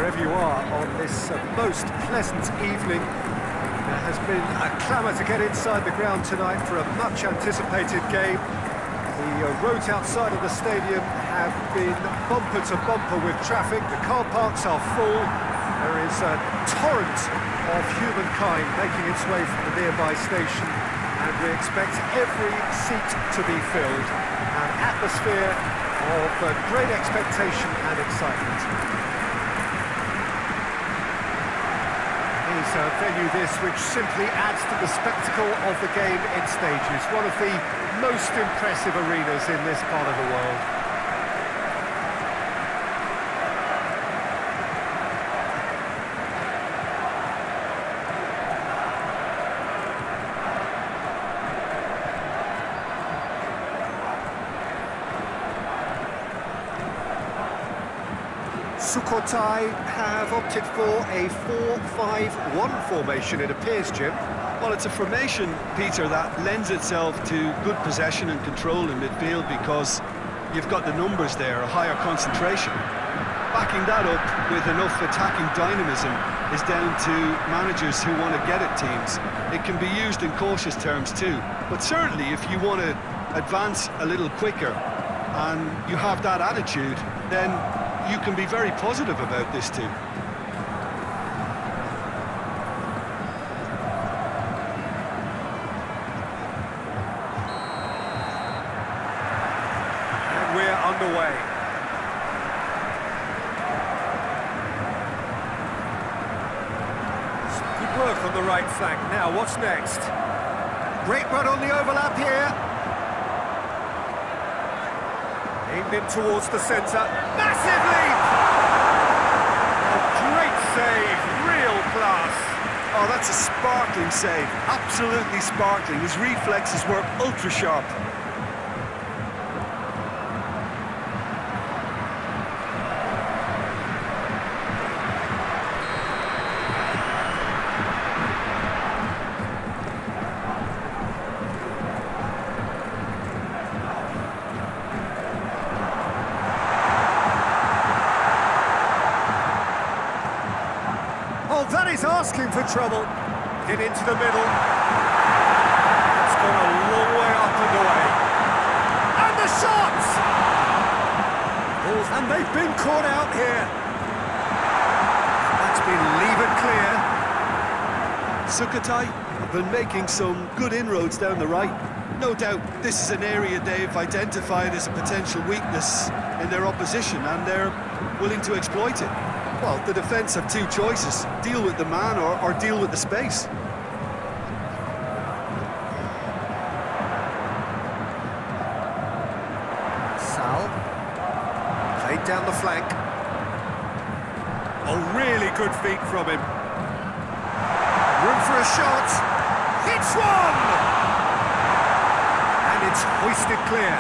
wherever you are on this most pleasant evening. There has been a clamour to get inside the ground tonight for a much-anticipated game. The roads outside of the stadium have been bumper to bumper with traffic. The car parks are full. There is a torrent of humankind making its way from the nearby station, and we expect every seat to be filled. An atmosphere of great expectation and excitement. It's a venue this which simply adds to the spectacle of the game in stages. One of the most impressive arenas in this part of the world. Sukhothai have opted for a 4-5-1 formation, it appears, Jim. Well, it's a formation, Peter, that lends itself to good possession and control in midfield because you've got the numbers there, a higher concentration. Backing that up with enough attacking dynamism is down to managers who want to get at teams. It can be used in cautious terms too, but certainly if you want to advance a little quicker and you have that attitude, then you can be very positive about this team. And we're underway. Some good work on the right flank. Now, what's next? Great run on the overlap here. Aimed in towards the centre. Massive leap! A great save, real class. Oh, that's a sparkling save, absolutely sparkling. His reflexes were ultra sharp. That is asking for trouble. Get into the middle. It's gone a long way up and away. And the shots! And they've been caught out here. That's been levered clear. Sukhothai have been making some good inroads down the right. No doubt this is an area they've identified as a potential weakness in their opposition, and they're willing to exploit it. Well, the defence have two choices. Deal with the man or deal with the space. Sal. Played down the flank. Oh, really good feet from him. Room for a shot. Hits one! And it's hoisted clear.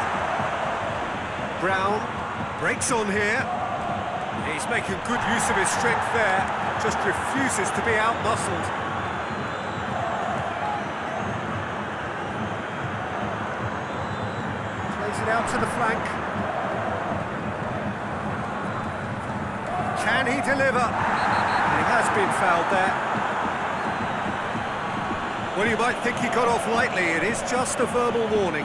Brown breaks on here. He's making good use of his strength there, just refuses to be out-muscled. Plays it out to the flank. Can he deliver? He has been fouled there. Well, you might think he got off lightly. It is just a verbal warning.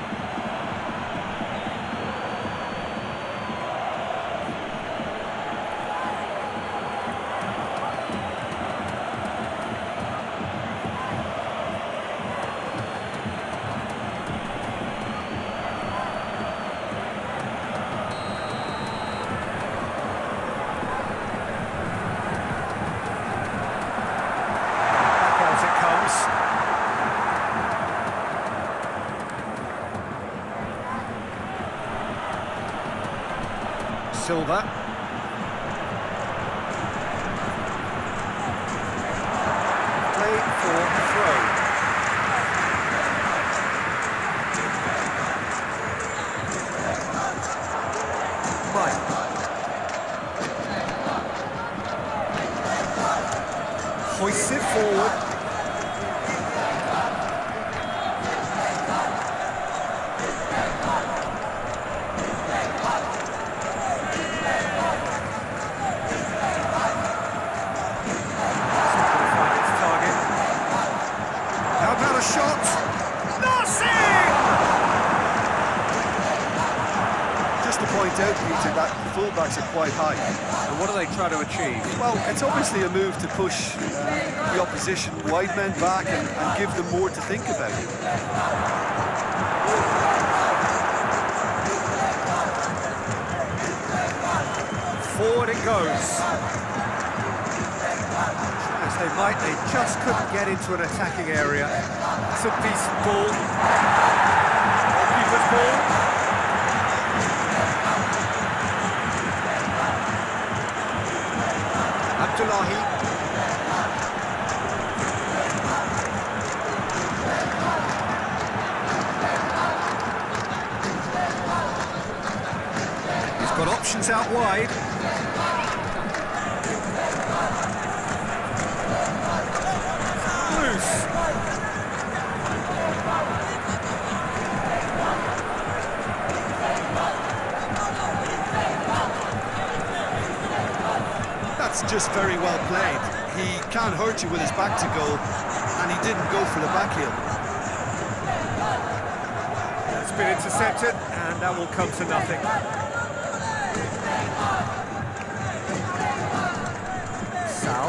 Silva. Play for throw. Mike. Hoists it forward. centre-backs are quite high. And what are they trying to achieve? Well, it's obviously a move to push the opposition wide men back and give them more to think about. Forward it goes. As they just couldn't get into an attacking area. It's a decent ball. Keeper's ball. Abdullahi. He's got options out wide. Loose. That's just very well played. He can't hurt you with his back to goal, and he didn't go for the back heel. It's been intercepted, and that will come to nothing. Sal.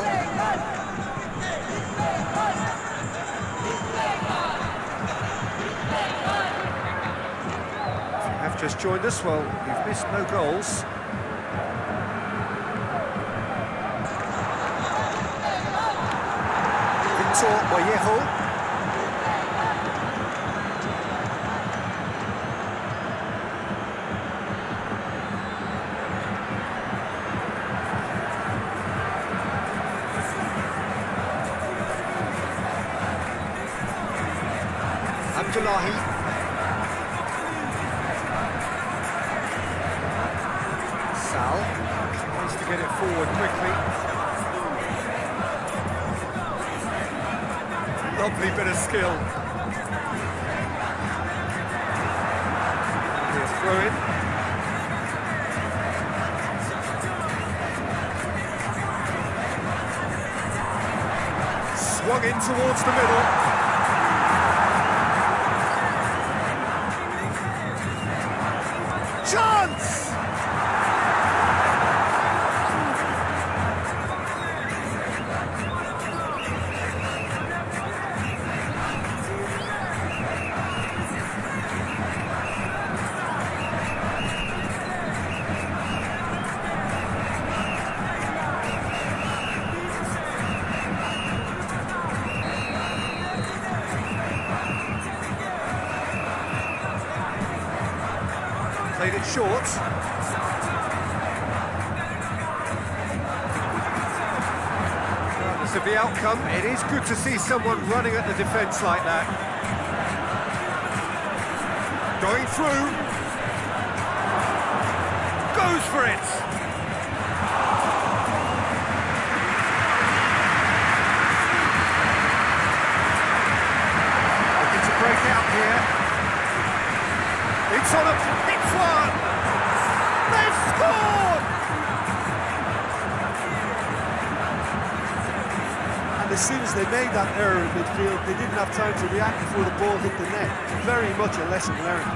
If you have just joined us, well, you've missed no goals. Vallejo. Abdullahi. Sal wants to get it forward quickly. Lovely bit of skill. Here's throw in. Swung in towards the middle. Chance! Played it short. Regardless of the outcome, it is good to see someone running at the defence like that. Going through. Goes for it. Looking to break out here. It's on a pitch one! They've scored! And as soon as they made that error in midfield, they didn't have time to react before the ball hit the net. Very much a lesson learned.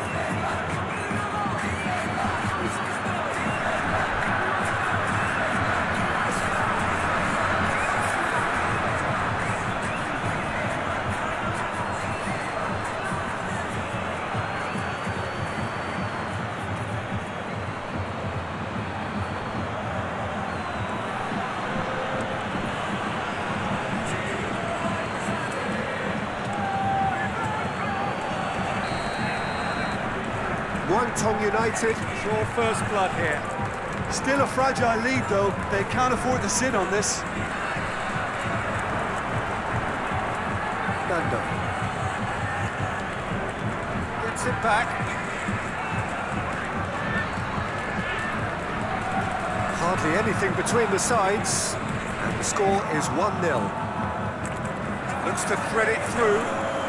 Tong United, sure first blood here. Still a fragile lead though, they can't afford to sit on this. Nando. Gets it back. Hardly anything between the sides, and the score is 1-0. Looks to thread it through.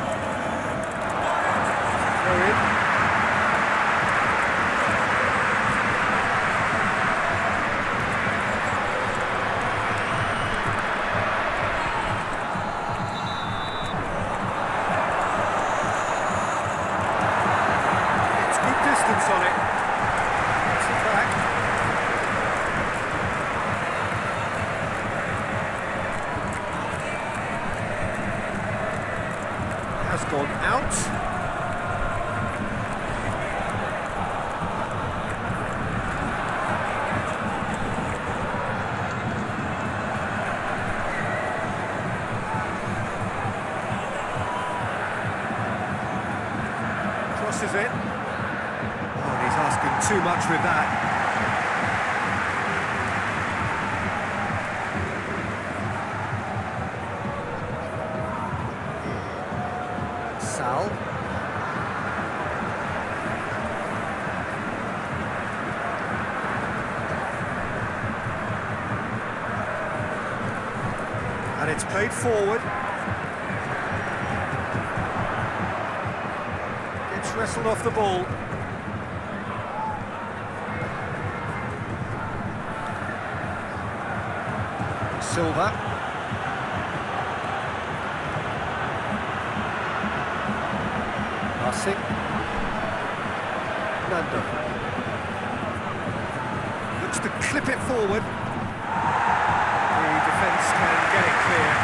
Throw in. On it. Gets it back. Out. Crosses it. Oh, and he's asking too much with that. Sal. And it's played forward. Gets wrestled off the ball. Silva. Passing. Nando. Looks to clip it forward. The defence can get it clear.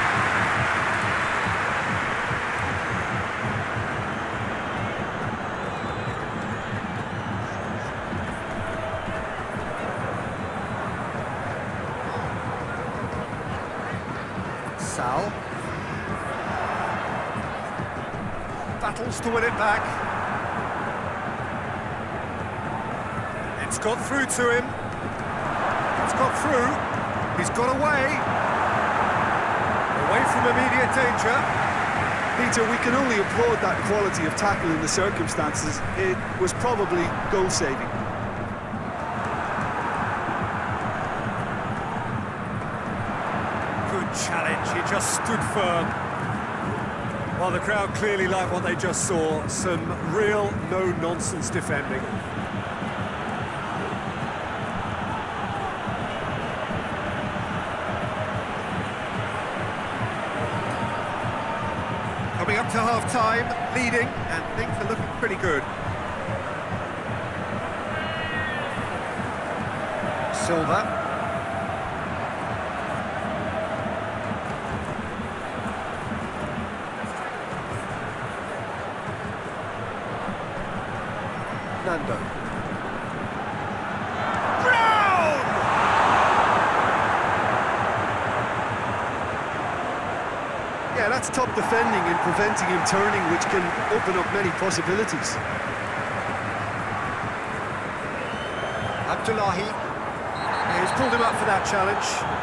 Sal. Battles to win it back. It's got through to him. It's got through. He's got away. Away from immediate danger. Peter, we can only applaud that quality of tackle in the circumstances. It was probably goal-saving. Good challenge. He just stood firm. Well, the crowd clearly liked what they just saw. Some real no-nonsense defending. Coming up to half-time, leading, and things are looking pretty good. Silva. Nando. Brown! Yeah, that's top defending and preventing him turning, which can open up many possibilities. Abdullahi. Yeah, he's pulled him up for that challenge.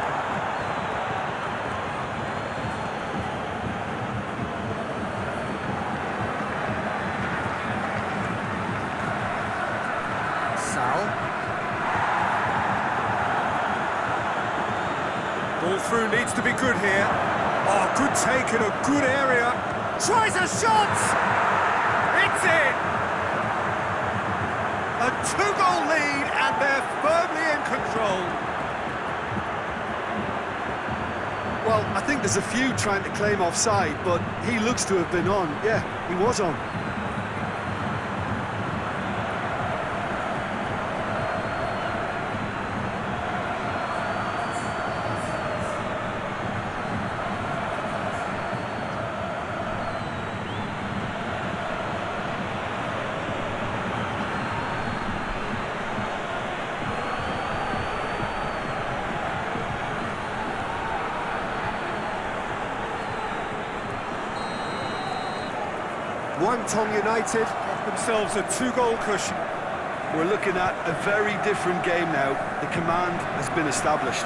Ball through needs to be good here. Oh, good take in a good area. Tries a shot! It's in! A two-goal lead and they're firmly in control. Well, I think there's a few trying to claim offside, but he looks to have been on. Yeah, he was on. Tom United got themselves a two-goal cushion. We're looking at a very different game now. The command has been established.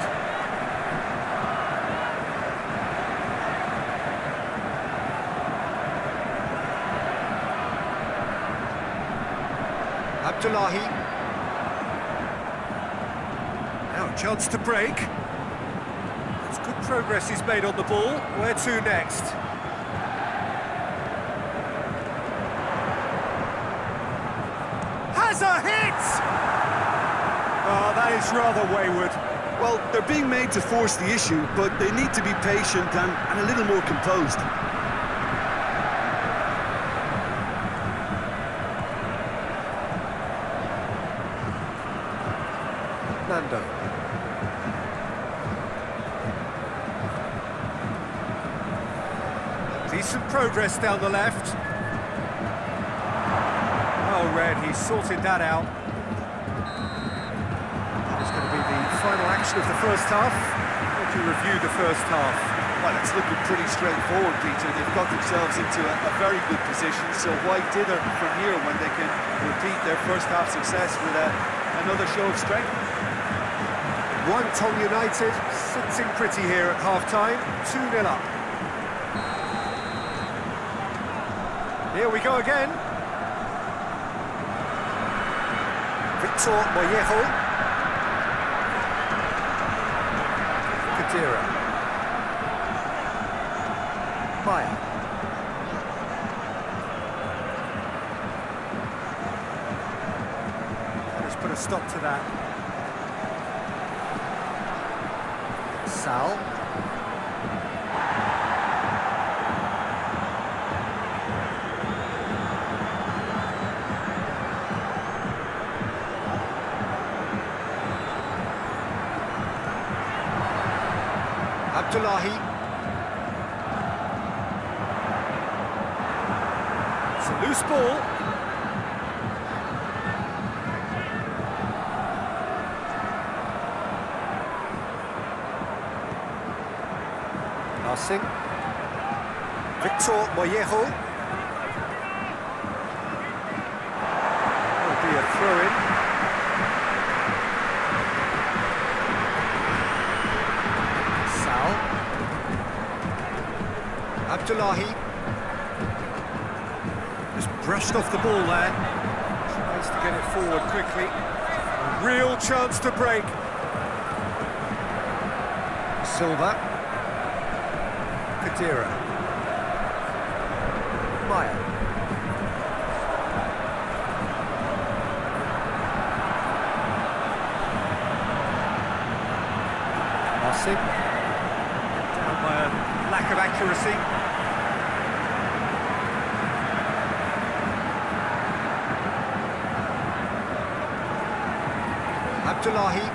Abdullahi. Now a chance to break. That's good progress he's made on the ball. Where to next? Has a hit! Oh, that is rather wayward. Well, they're being made to force the issue, but they need to be patient and a little more composed. Nando. decent progress down the left. Oh, Red, he sorted that out. It's going to be the final action of the first half. How do you review the first half? Well, it's looking pretty straightforward, Peter. They've got themselves into a very good position, so why dither from here when they can repeat their first half success with another show of strength? Wonton United sitting pretty here at half-time, 2-0 up. Here we go again. Victor Mollejo. Kadira. Maya. Let's put a stop to that. Sal. Abdullahi. It's a loose ball. Passing. Victor Mollejo. Will be a throw-in. Abdullahi. Just brushed off the ball there. Tries to get it forward quickly. A real chance to break. Silva. Kadira. Maya. Passing. Down by a lack of accuracy. Abdullahi.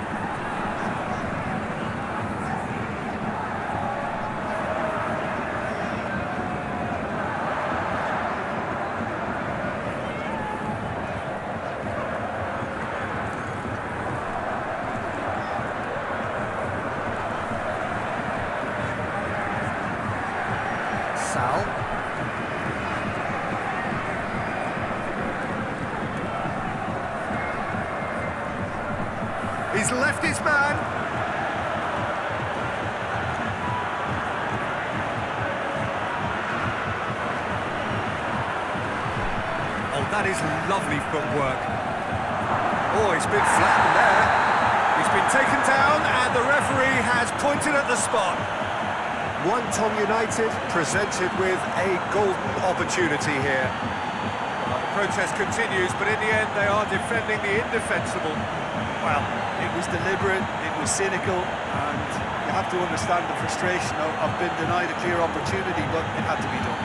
Sal. He's left his man. Oh, that is lovely footwork. Oh, he's been flattened there. He's been taken down and the referee has pointed at the spot. Wonton United presented with a golden opportunity here. Well, the protest continues, but in the end they are defending the indefensible. Well, it was deliberate, it was cynical, and you have to understand the frustration of being denied a clear opportunity, but it had to be done.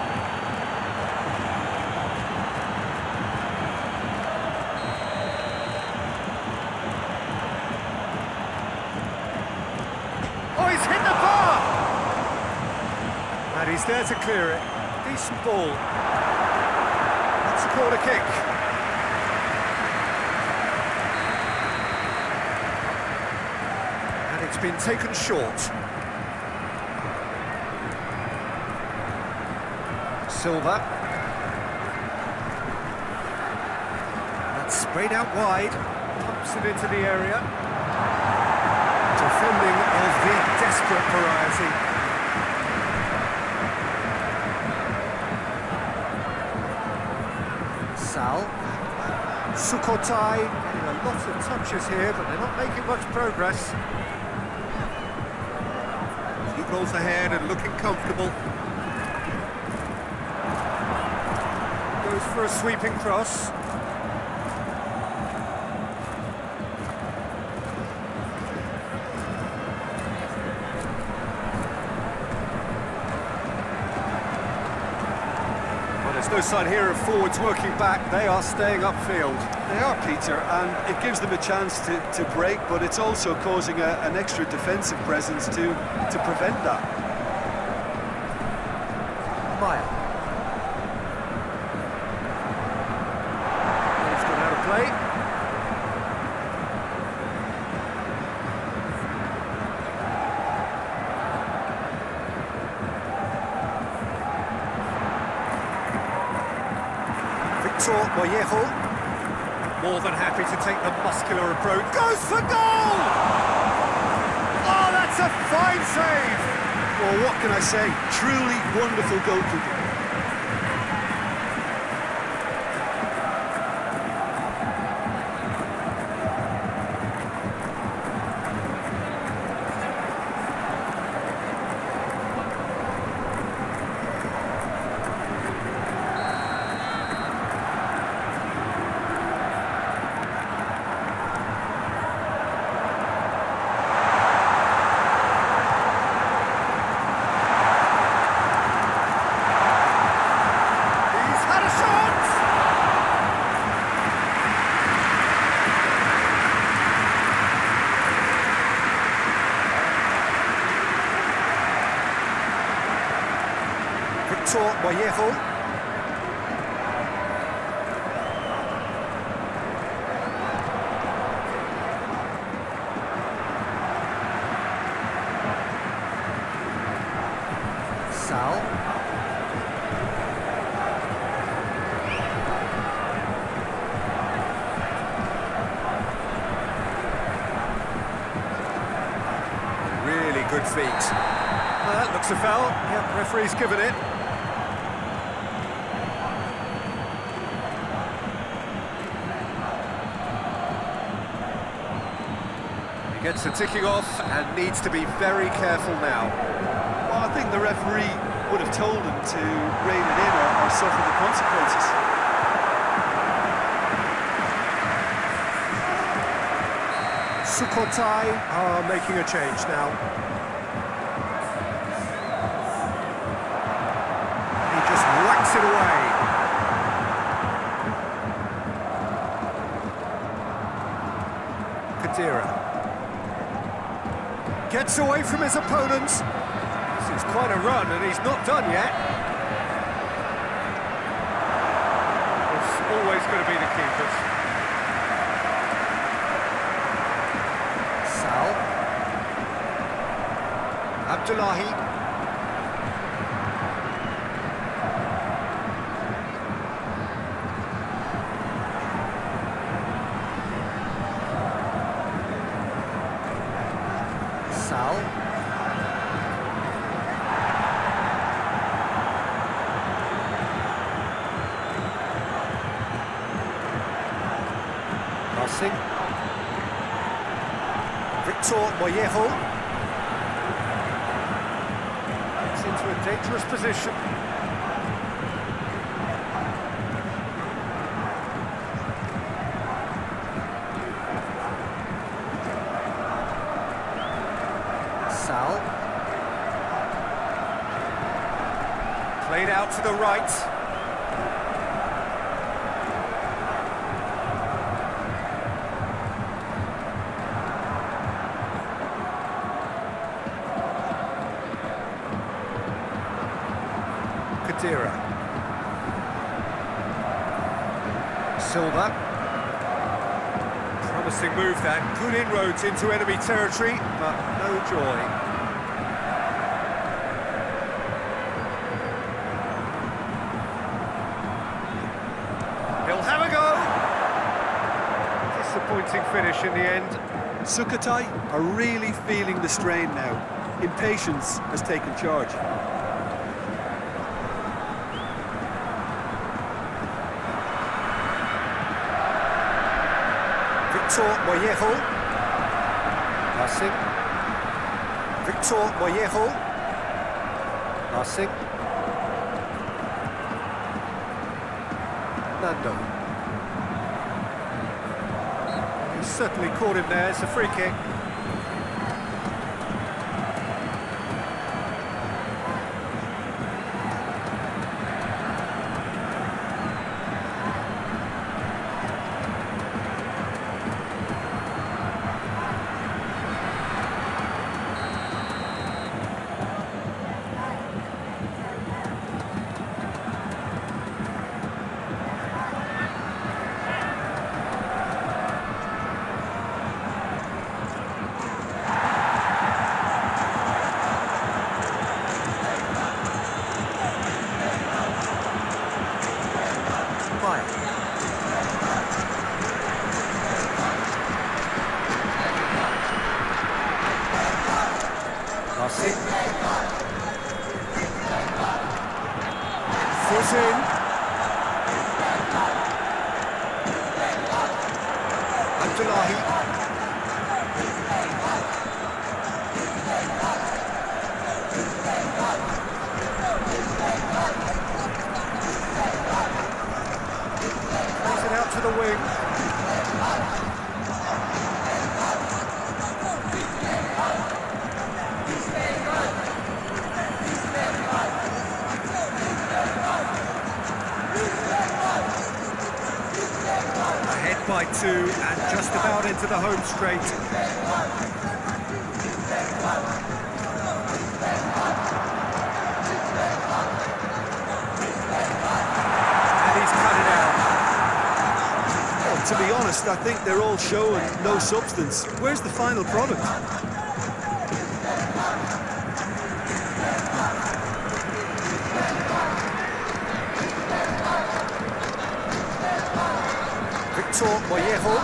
Oh, he's hit the bar! And he's there to clear it. Decent ball. That's a corner kick. It's been taken short. Silva. That's sprayed out wide. Pumps it into the area. Defending of the desperate variety. Sal. Sukhothai getting a lot of touches here, but they're not making much progress. Goals ahead and looking comfortable. Goes for a sweeping cross. Well, there's no sign here of forwards working back. They are staying upfield. They are, Peter, and it gives them a chance to break, but it's also causing an extra defensive presence to prevent that. Victor Vallejo. More than happy to take the muscular approach. Goes for goal! Oh, that's a fine save! Well, what can I say? Truly wonderful goalkeeping. Vallejo. Sal. Really good feet. That looks a foul. Yep, referee's given it. Gets the ticking off and needs to be very careful now. Well, I think the referee would have told him to rein it in or suffer the consequences. Sukhothai are making a change now. He just whacks it away. Kadira. Gets away from his opponents. This is quite a run, and he's not done yet. It's always going to be the keepers. Sal. Abdullahi. Passing. Victor Vallejo. Gets into a dangerous position. Sal. Played out to the right. Silva. Promising move that. Good inroads into enemy territory, but no joy. He'll have a go! Disappointing finish in the end. Sukhothai are really feeling the strain now. Impatience has taken charge. Victor Vallejo. Passing. Victor Vallejo. Passing. Nando. He's certainly caught him there. It's a free kick. Passing. Foot in. Abdullahi. Plays it out to the wing. Ahead by 2 and just about into the home straight. And he's cut it out. Well, to be honest, I think they're all show and no substance. Where's the final product? Mollejo.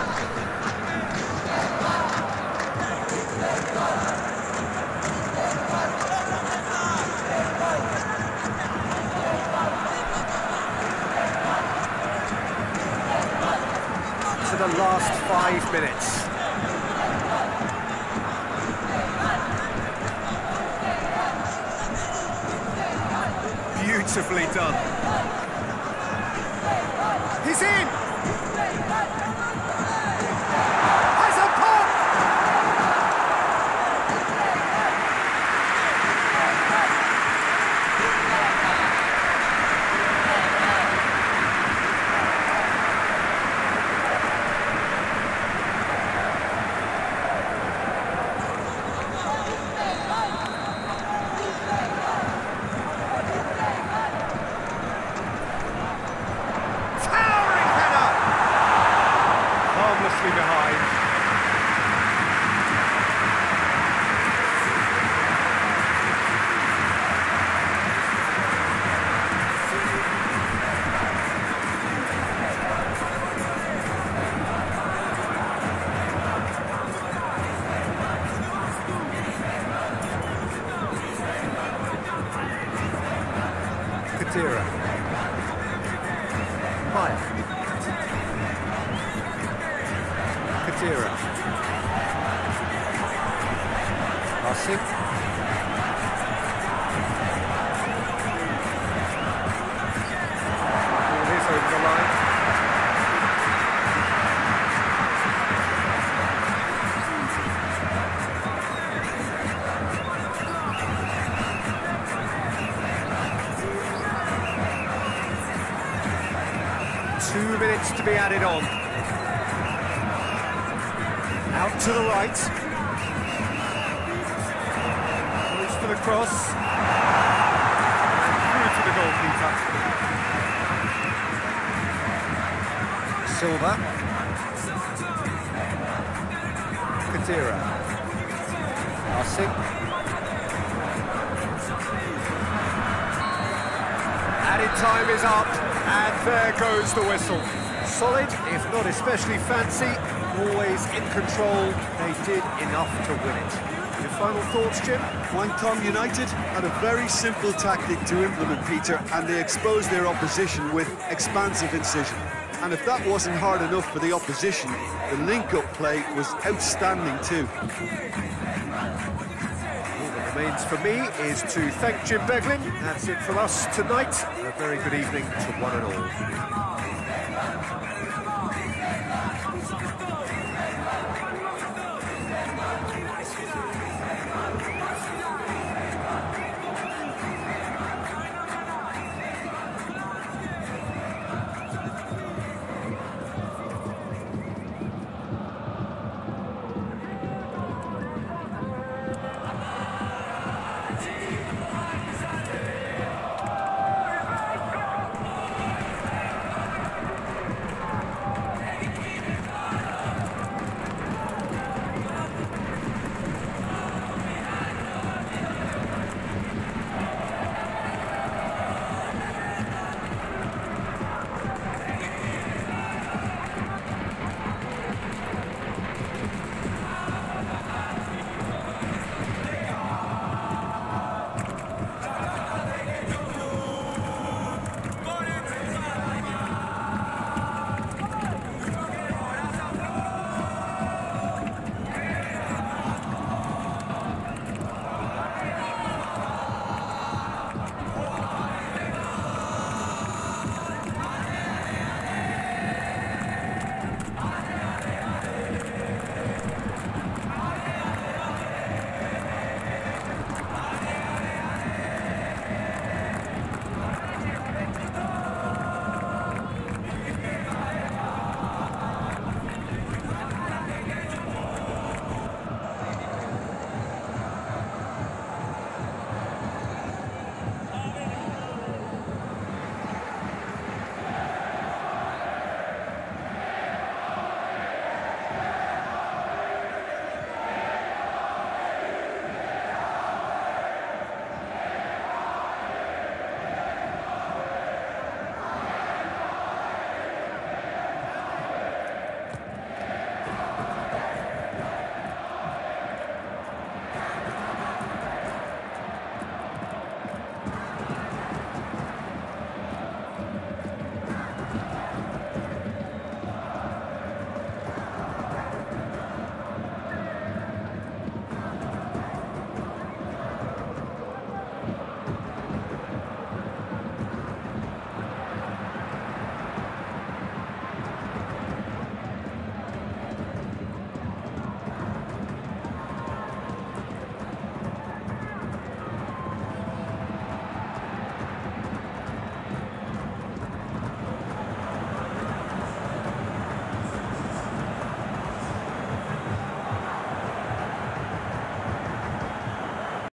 To the last 5 minutes. Beautifully done. He's in! Behind. Kadira. Maya. Kadira. Passing. Ball is over the line. Two minutes to be added on. Out to the right. Goes for the cross. And through to the goalkeeper. Silva. Kadira. Passing. Added time is up. And there goes the whistle. Solid, if not especially fancy. Always in control, they did enough to win it. Your final thoughts, Jim? Wycombe United had a very simple tactic to implement, Peter, and they exposed their opposition with expansive incision. And if that wasn't hard enough for the opposition, the link-up play was outstanding too. All that remains for me is to thank Jim Beglin. That's it from us tonight. A very good evening to one and all.